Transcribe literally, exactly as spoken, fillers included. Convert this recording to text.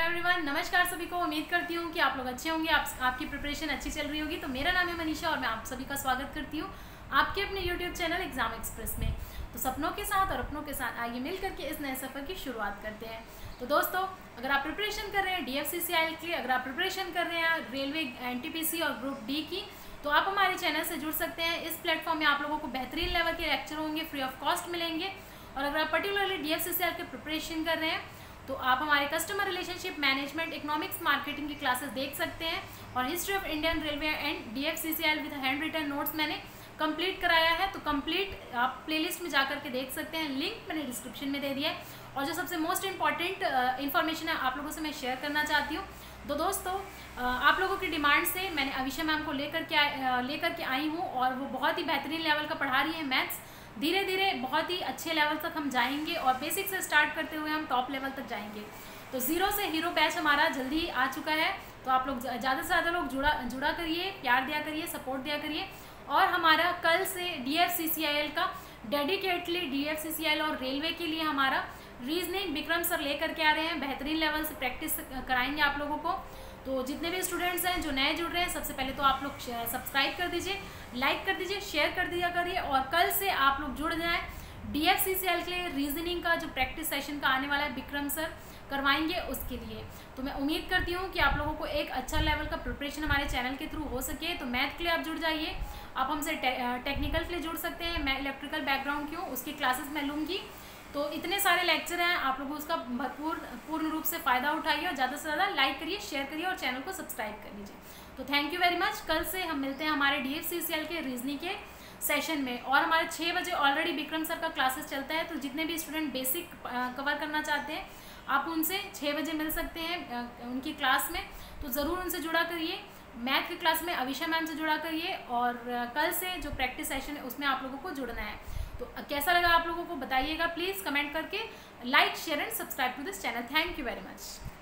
Everyone, नमस्कार सभी को। उम्मीद करती हूँ कि आप लोग अच्छे होंगे, आप, आपकी प्रिपरेशन अच्छी चल रही होगी। तो मेरा नाम है मनीषा और मैं आप सभी का स्वागत करती हूँ आपके अपने यूट्यूब चैनल एग्जाम एक्सप्रेस में। तो सपनों के साथ और अपनों के साथ आइए मिल करके इस नए सफ़र की शुरुआत करते हैं। तो दोस्तों, अगर आप प्रिपरेशन कर रहे हैं D F C C I L की, अगर आप प्रिपरेशन कर रहे हैं railway N T P C और ग्रुप डी की, तो आप हमारे चैनल से जुड़ सकते हैं। इस प्लेटफॉर्म में आप लोगों को बेहतरीन लेवल के लेक्चर होंगे, फ्री ऑफ कॉस्ट मिलेंगे। और अगर आप particularly D F C C I L की प्रिपरेशन कर रहे हैं तो आप हमारे customer relationship management, economics, marketing की क्लासेस देख सकते हैं। और history of Indian railway and D F C C I L with hand written notes मैंने कंप्लीट कराया है। तो कंप्लीट आप प्लेलिस्ट में जाकर के देख सकते हैं, लिंक मैंने डिस्क्रिप्शन में दे दिया है। और जो सबसे मोस्ट इंपॉर्टेंट इन्फॉर्मेशन है आप लोगों से मैं शेयर करना चाहती हूँ। तो दोस्तों, आप लोगों की डिमांड से मैंने अविशा मैम को लेकर के लेकर के आई हूँ और वो बहुत ही बेहतरीन लेवल का पढ़ा रही है मैथ्स। धीरे धीरे बहुत ही अच्छे लेवल तक हम जाएंगे और बेसिक से स्टार्ट करते हुए हम टॉप लेवल तक जाएंगे। तो ज़ीरो से हीरो बैच हमारा जल्दी आ चुका है। तो आप लोग ज़्यादा से ज़्यादा लोग जुड़ा जुड़ा करिए, प्यार दिया करिए, सपोर्ट दिया करिए। और हमारा कल से D F C C I L का dedicatedly D F C C I L और रेलवे के लिए हमारा रीजनिंग विक्रम सर लेकर के आ रहे हैं। बेहतरीन लेवल से प्रैक्टिस कराएंगे आप लोगों को। तो जितने भी स्टूडेंट्स हैं जो नए जुड़ रहे हैं, सबसे पहले तो आप लोग सब्सक्राइब कर दीजिए, लाइक कर दीजिए, शेयर कर दिया करिए। और कल से आप लोग जुड़ जाएं D F C C I L के लिए। रीजनिंग का जो प्रैक्टिस सेशन का आने वाला है विक्रम सर करवाएंगे उसके लिए। तो मैं उम्मीद करती हूँ कि आप लोगों को एक अच्छा लेवल का प्रिपरेशन हमारे चैनल के थ्रू हो सके। तो मैथ के लिए आप जुड़ जाइए, आप हमसे टे, टेक्निकल के लिए जुड़ सकते हैं। मैं इलेक्ट्रिकल बैकग्राउंड की हूँ, उसकी क्लासेस मैं लूँगी। तो इतने सारे लेक्चर हैं, आप लोग उसका भरपूर पूर्ण रूप से फ़ायदा उठाइए और ज़्यादा से ज़्यादा लाइक करिए, शेयर करिए और चैनल को सब्सक्राइब कर लीजिए। तो थैंक यू वेरी मच। कल से हम मिलते हैं हमारे D F C C I L के रीजनिंग के सेशन में। और हमारे छः बजे ऑलरेडी विक्रम सर का क्लासेस चलता है। तो जितने भी स्टूडेंट बेसिक कवर करना चाहते हैं आप उनसे छः बजे मिल सकते हैं उनकी क्लास में। तो ज़रूर उनसे जुड़ा करिए। मैथ की क्लास में अविशा मैम से जुड़ा करिए। और कल से जो प्रैक्टिस सेशन है उसमें आप लोगों को जुड़ना है। तो कैसा लगा आप लोगों को बताइएगा प्लीज़ कमेंट करके। Like, share and subscribe to this channel. Thank you very much.